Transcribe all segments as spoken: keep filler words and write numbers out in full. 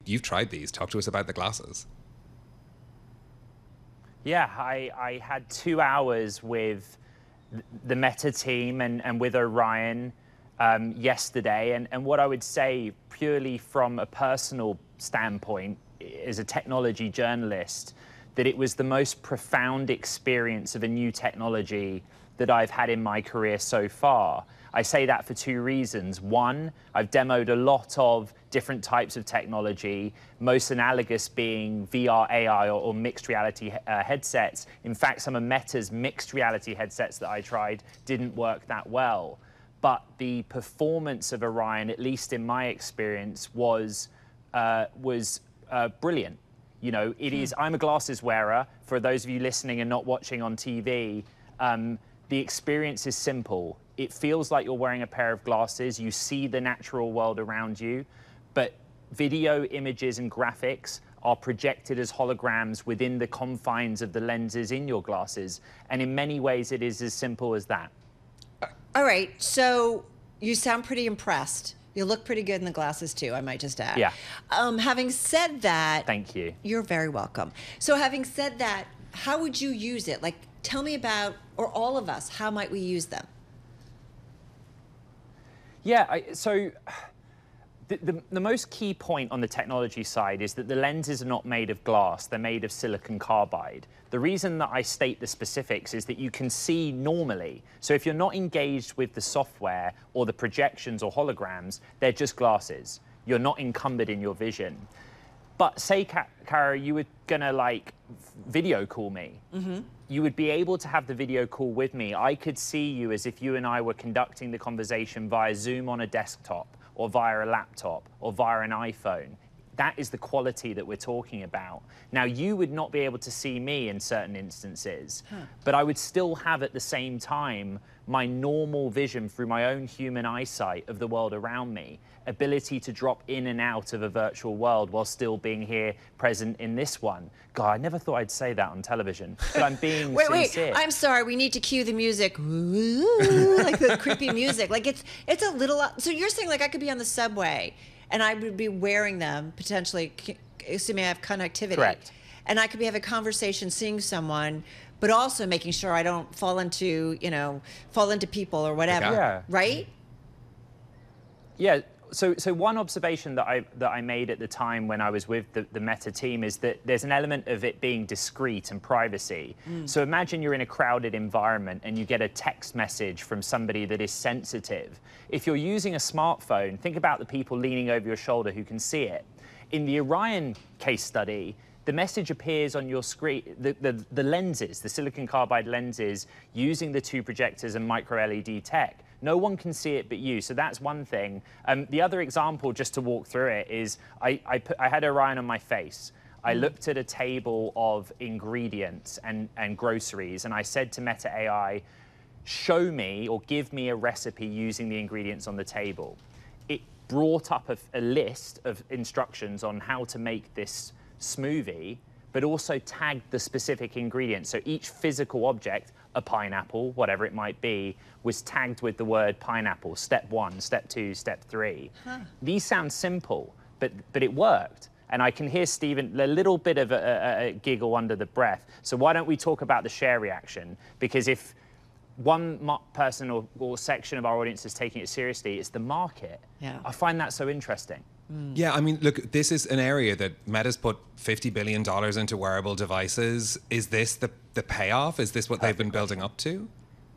you've tried these. Talk to us about the glasses. Yeah, I, I had two hours with the Meta team and, and with Orion um, yesterday. And, and what I would say, purely from a personal standpoint, as a technology journalist, that it was the most profound experience of a new technology that I've had in my career so far. I say that for two reasons. One, I've demoed a lot of different types of technology, most analogous being V R, A I, or, or mixed reality uh, headsets. In fact, some of Meta's mixed reality headsets that I tried didn't work that well. But the performance of Orion, at least in my experience, was, uh, was uh, brilliant. You know, it hmm. is, I'm a glasses wearer. For those of you listening and not watching on T V, um, the experience is simple. It feels like you're wearing a pair of glasses. You see the natural world around you, but video, images, and graphics are projected as holograms within the confines of the lenses in your glasses. And in many ways, it is as simple as that. All right, so you sound pretty impressed. You look pretty good in the glasses too, I might just add. Yeah. Um, having said that... Thank you. You're very welcome. So having said that, how would you use it? Like, tell me about, or all of us, how might we use them? Yeah, I, so the, the, the most key point on the technology side is that the lenses are not made of glass, they're made of silicon carbide. The reason that I state the specifics is that you can see normally. So if you're not engaged with the software or the projections or holograms, they're just glasses. You're not encumbered in your vision. But say, Kara, you were gonna like video call me. Mm-hmm. You would be able to have the video call with me. I could see you as if you and I were conducting the conversation via Zoom on a desktop or via a laptop or via an iPhone. That is the quality that we're talking about. Now, you would not be able to see me in certain instances, huh. but I would still have at the same time my normal vision through my own human eyesight of the world around me, ability to drop in and out of a virtual world while still being here present in this one. God, I never thought I'd say that on television, but I'm being wait, sincere. Wait, I'm sorry, we need to cue the music. Ooh, like the creepy music. Like it's, it's a little, so you're saying like I could be on the subway and I would be wearing them, potentially, assuming I have connectivity. Correct. And I could be having a conversation, seeing someone, but also making sure I don't fall into, you know, fall into people or whatever, yeah. right? Yeah, so so one observation that I that I made at the time when I was with the, the Meta team is that there's an element of it being discreet and privacy. Mm. So imagine you're in a crowded environment and you get a text message from somebody that is sensitive. If you're using a smartphone, think about the people leaning over your shoulder who can see it. In the Orion case study, the message appears on your screen, the, the, the lenses, the silicon carbide lenses, using the two projectors and micro L E D tech. No one can see it but you, so that's one thing. Um, the other example, just to walk through it, is I, I, put, I had Orion on my face. I looked at a table of ingredients and, and groceries, and I said to Meta A I, show me or give me a recipe using the ingredients on the table. It brought up a, a list of instructions on how to make this smoothie, but also tagged the specific ingredients. So each physical object, a pineapple, whatever it might be, was tagged with the word pineapple, step one, step two, step three. Huh. These sound simple, but, but it worked. And I can hear Stephen, a little bit of a, a, a giggle under the breath. So why don't we talk about the share reaction? Because if one person or, or section of our audience is taking it seriously, it's the market. Yeah. I find that so interesting. Mm. Yeah, I mean, look, this is an area that Meta's put fifty billion dollars into wearable devices. Is this the, the payoff? Is this what perfect they've been building up to?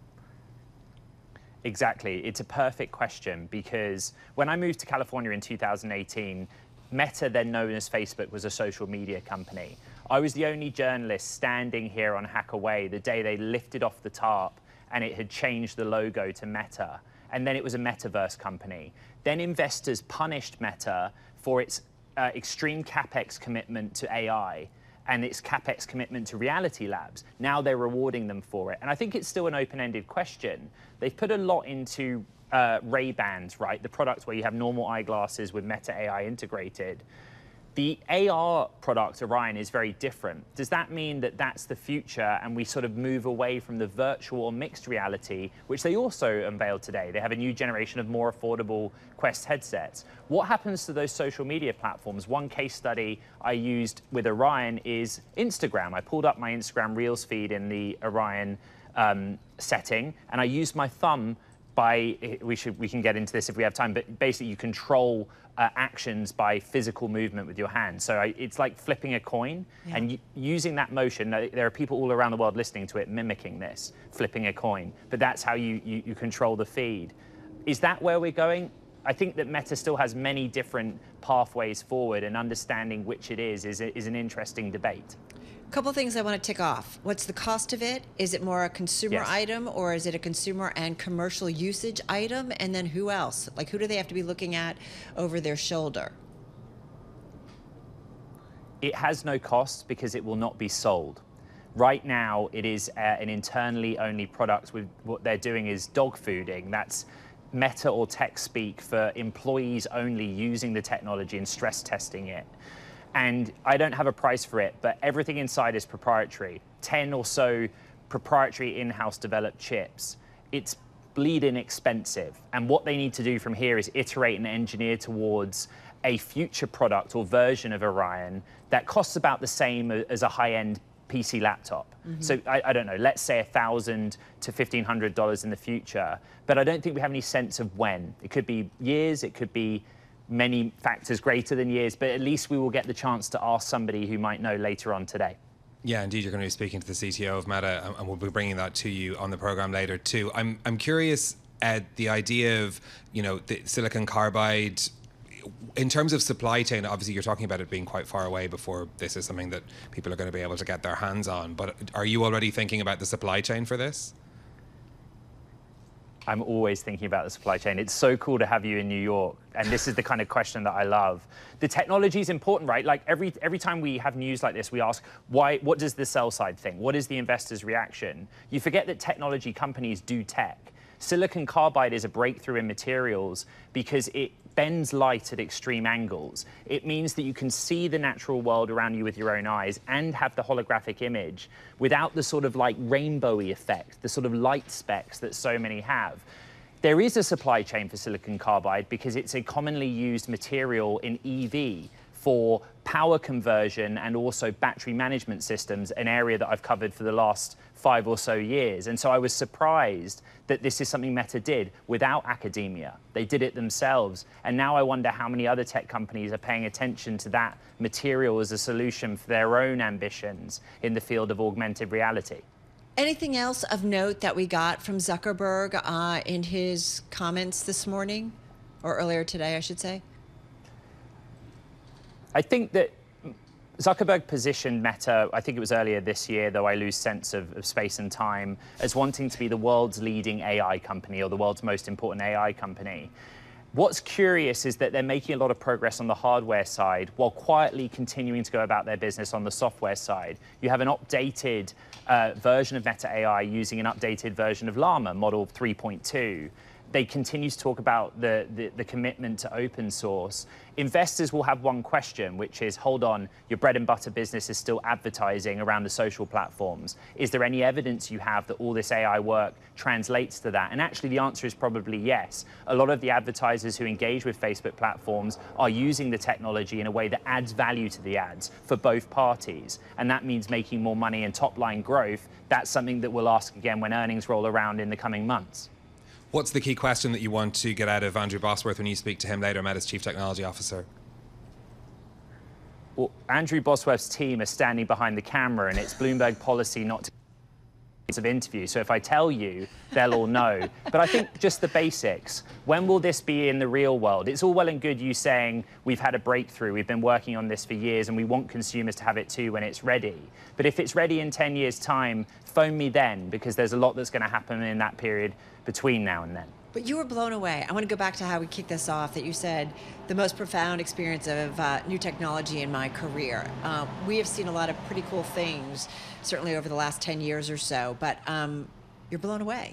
Exactly. It's a perfect question, because when I moved to California in two thousand eighteen, Meta, then known as Facebook, was a social media company. I was the only journalist standing here on Hackaway the day they lifted off the tarp and it had changed the logo to Meta. And then it was a metaverse company. Then investors punished Meta for its uh, extreme CapEx commitment to A I and its CapEx commitment to reality labs. Now they're rewarding them for it. And I think it's still an open-ended question. They've put a lot into uh, Ray-Bans, right? The product where you have normal eyeglasses with Meta A I integrated. The A R product, Orion, is very different. Does that mean that that's the future and we sort of move away from the virtual or mixed reality, which they also unveiled today? They have a new generation of more affordable Quest headsets. What happens to those social media platforms? One case study I used with Orion is Instagram. I pulled up my Instagram Reels feed in the Orion um, setting, and I used my thumb by, we should we can get into this if we have time, but basically you control uh, actions by physical movement with your hand. So I, it's like flipping a coin, yeah. and y using that motion. There are people all around the world listening to it, mimicking this, flipping a coin. But that's how you, you, you control the feed. Is that where we're going? I think that Meta still has many different pathways forward, and understanding which it is is, is an interesting debate. A couple things I want to tick off. What's the cost of it? Is it more a consumer yes. item, or is it a consumer and commercial usage item? And then who else? Like, who do they have to be looking at over their shoulder? It has no cost because it will not be sold. Right now, it is uh, an internally only product. With what they're doing is dog fooding. That's Meta or tech speak for employees only using the technology and stress testing it. And I don't have a price for it, but everything inside is proprietary. ten or so proprietary in-house developed chips. It's bleeding expensive. And what they need to do from here is iterate and engineer towards a future product or version of Orion that costs about the same as a high-end P C laptop. Mm-hmm. So I, I don't know, let's say one thousand to fifteen hundred dollars in the future. But I don't think we have any sense of when. It could be years, it could be many factors greater than years, but at least we will get the chance to ask somebody who might know later on today. Yeah, indeed, you're going to be speaking to the C T O of Meta, and we'll be bringing that to you on the program later too. I'm I'm curious, Ed, the idea of, you know, the silicon carbide, in terms of supply chain, obviously you're talking about it being quite far away before this is something that people are going to be able to get their hands on. But are you already thinking about the supply chain for this? I'm always thinking about the supply chain. It's so cool to have you in New York. And this is the kind of question that I love. The technology is important, right? Like every every time we have news like this, we ask, why? What does the sell side think? What is the investor's reaction? You forget that technology companies do tech. Silicon carbide is a breakthrough in materials because it bends light at extreme angles. It means that you can see the natural world around you with your own eyes and have the holographic image without the sort of like rainbowy effect, the sort of light specks that so many have. There is a supply chain for silicon carbide because it's a commonly used material in E V for power conversion and also battery management systems, an area that I've covered for the last five or so years. And so I was surprised that this is something Meta did without academia. They did it themselves. And now I wonder how many other tech companies are paying attention to that material as a solution for their own ambitions in the field of augmented reality. Anything else of note that we got from Zuckerberg uh, in his comments this morning, or earlier today, I should say? I think that Zuckerberg positioned Meta, I think it was earlier this year, though I lose sense of, of space and time, as wanting to be the world's leading A I company or the world's most important A I company. What's curious is that they're making a lot of progress on the hardware side while quietly continuing to go about their business on the software side. You have an updated uh, version of Meta A I using an updated version of Llama, model three point two. They continue to talk about the, the, the commitment to open source. Investors will have one question, which is, hold on, your bread and butter business is still advertising around the social platforms. Is there any evidence you have that all this A I work translates to that? And actually, the answer is probably yes. A lot of the advertisers who engage with Facebook platforms are using the technology in a way that adds value to the ads for both parties. And that means making more money and top-line growth. That's something that we'll ask again when earnings roll around in the coming months. What's the key question that you want to get out of Andrew Bosworth when you speak to him later, Meta's Chief Technology Officer? Well, Andrew Bosworth's team are standing behind the camera, and it's Bloomberg policy not to of interview. So if I tell you, they'll all know. But I think just the basics. When will this be in the real world? It's all well and good you saying we've had a breakthrough, we've been working on this for years, and we want consumers to have it too when it's ready. But if it's ready in ten years' time, phone me then, because there's a lot that's going to happen in that period between now and then. But you were blown away. I want to go back to how we kicked this off, that you said the most profound experience of uh, new technology in my career. Uh, we have seen a lot of pretty cool things, certainly over the last ten years or so, but um, you're blown away.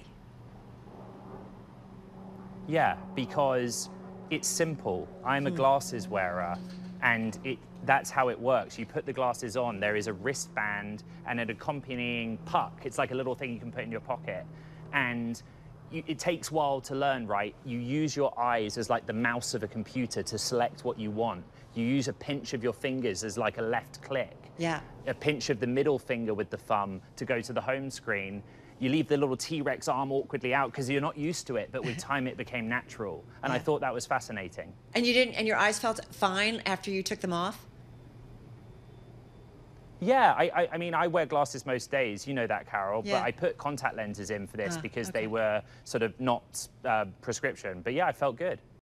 Yeah, because it's simple. I'm a glasses wearer. And it, that's how it works. You put the glasses on, there is a wristband and an accompanying puck. It's like a little thing you can put in your pocket. And you, it takes a while to learn, right? You use your eyes as like the mouse of a computer to select what you want. You use a pinch of your fingers as like a left click. Yeah. A pinch of the middle finger with the thumb to go to the home screen. You leave the little T-Rex arm awkwardly out because you're not used to it, but with time it became natural. And Yeah. I thought that was fascinating. And you didn't, and your eyes felt fine after you took them off? Yeah, I, I, I mean, I wear glasses most days, you know that, Carol, Yeah. but I put contact lenses in for this Ah, because okay. they were sort of not uh, prescription. But yeah, I felt good.